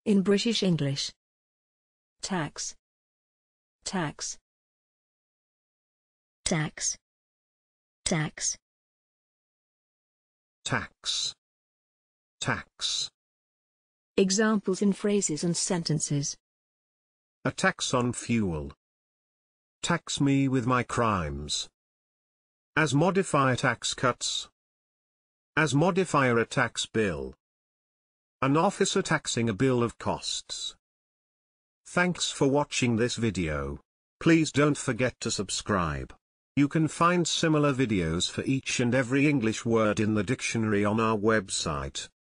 In British English. Tax. Tax. Tax. Tax. Tax. Tax. Examples in phrases and sentences. A tax on fuel. Tax me with my crimes. As modify tax cuts. As modifier a tax bill. An officer taxing a bill of costs. Thanks for watching this video. Please don't forget to subscribe. You can find similar videos for each and every English word in the dictionary on our website.